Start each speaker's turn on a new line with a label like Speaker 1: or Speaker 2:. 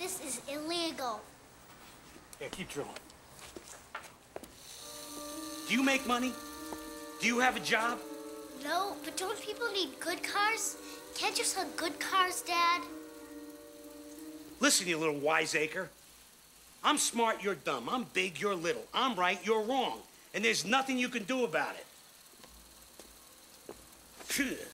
Speaker 1: This is illegal.
Speaker 2: Yeah, keep drilling. Do you make money? Do you have a job?
Speaker 1: No, but don't people need good cars? Can't you sell good cars, Dad?
Speaker 2: Listen, you little wiseacre. I'm smart, you're dumb. I'm big, you're little. I'm right, you're wrong. And there's nothing you can do about it.